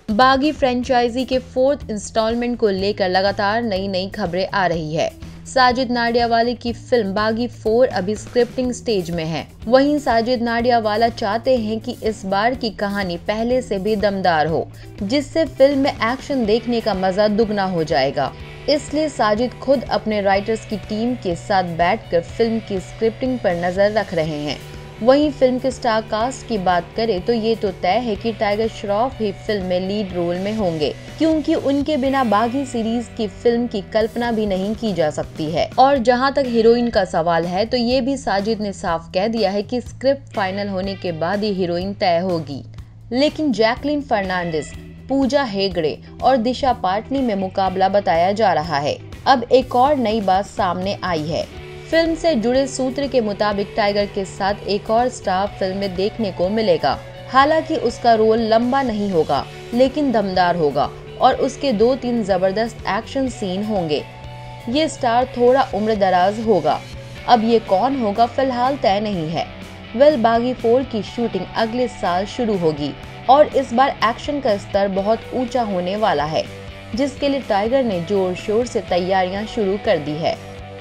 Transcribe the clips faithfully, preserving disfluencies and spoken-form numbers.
बागी फ्रेंचाइजी के fourth instalment को लेकर लगातार नई नई खबरें आ रही है। साजिद नाडियावाला की फिल्म बागी फोर अभी स्क्रिप्टिंग स्टेज में है। वहीं साजिद नाडियावाला चाहते हैं कि इस बार की कहानी पहले से भी दमदार हो, जिससे फिल्म में एक्शन देखने का मजा दुगना हो जाएगा। इसलिए साजिद खुद अपने राइटर्स की टीम के साथ बैठकर फिल्म की स्क्रिप्टिंग पर नजर रख रहे हैं। वहीं फिल्म के स्टार कास्ट की बात करें तो ये तो तय है कि टाइगर श्रॉफ ही फिल्म में लीड रोल में होंगे, क्योंकि उनके बिना बागी सीरीज की फिल्म की कल्पना भी नहीं की जा सकती है। और जहां तक हीरोइन का सवाल है तो ये भी साजिद ने साफ कह दिया है कि स्क्रिप्ट फाइनल होने के बाद ही हीरोइन तय होगी। लेकिन जैकलीन फर्नांडिस, पूजा हेगड़े और दिशा पाटनी में मुकाबला बताया जा रहा है। अब एक और नई बात सामने आई है। फिल्म से जुड़े सूत्र के मुताबिक टाइगर के साथ एक और स्टार फिल्म में देखने को मिलेगा। हालांकि उसका रोल लंबा नहीं होगा, लेकिन दमदार होगा और उसके दो तीन जबरदस्त एक्शन सीन होंगे। ये स्टार थोड़ा उम्र दराज होगा। अब ये कौन होगा फिलहाल तय नहीं है। वेल, बागी फोर की शूटिंग अगले साल शुरू होगी और इस बार एक्शन का स्तर बहुत ऊंचा होने वाला है, जिसके लिए टाइगर ने जोर शोर से तैयारियां शुरू कर दी है।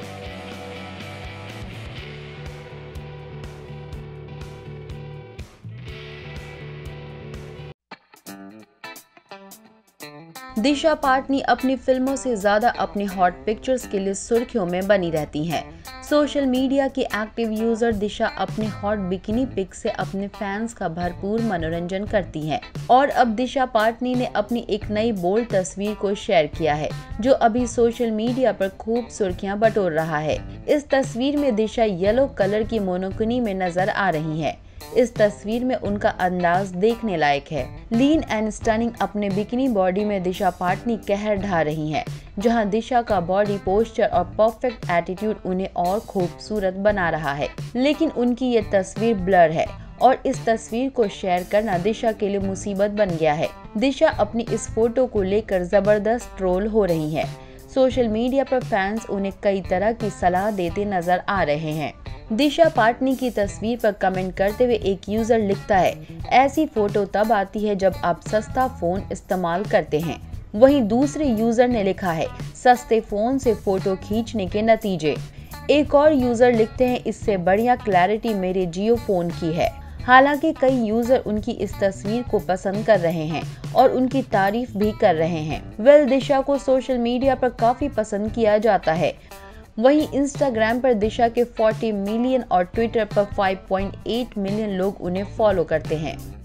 दिशा पाटनी अपनी फिल्मों से ज्यादा अपनी हॉट पिक्चर्स के लिए सुर्खियों में बनी रहती हैं। सोशल मीडिया की एक्टिव यूजर दिशा अपने हॉट बिकिनी पिक से अपने फैंस का भरपूर मनोरंजन करती हैं। और अब दिशा पाटनी ने अपनी एक नई बोल्ड तस्वीर को शेयर किया है, जो अभी सोशल मीडिया पर खूब सुर्खियां बटोर रहा है। इस तस्वीर में दिशा येलो कलर की मोनोकुनी में नजर आ रही है। इस तस्वीर में उनका अंदाज देखने लायक है। लीन एंड स्टनिंग अपने बिकिनी बॉडी में दिशा पाटनी कहर ढा रही हैं, जहां दिशा का बॉडी पोस्चर और परफेक्ट एटीट्यूड उन्हें और खूबसूरत बना रहा है। लेकिन उनकी ये तस्वीर ब्लर है और इस तस्वीर को शेयर करना दिशा के लिए मुसीबत बन गया है। दिशा अपनी इस फोटो को लेकर जबरदस्त ट्रोल हो रही है। सोशल मीडिया पर फैंस उन्हें कई तरह की सलाह देते नजर आ रहे हैं। दिशा पाटनी की तस्वीर पर कमेंट करते हुए एक यूजर लिखता है, ऐसी फोटो तब आती है जब आप सस्ता फोन इस्तेमाल करते हैं। वहीं दूसरे यूजर ने लिखा है, सस्ते फोन से फोटो खींचने के नतीजे। एक और यूजर लिखते हैं, इससे बढ़िया क्लैरिटी मेरे जियो फोन की है। हालांकि कई यूजर उनकी इस तस्वीर को पसंद कर रहे हैं और उनकी तारीफ भी कर रहे हैं। वेल, दिशा को सोशल मीडिया पर काफी पसंद किया जाता है। वहीं इंस्टाग्राम पर दिशा के चालीस मिलियन और ट्विटर पर पाँच पॉइंट आठ मिलियन लोग उन्हें फॉलो करते हैं।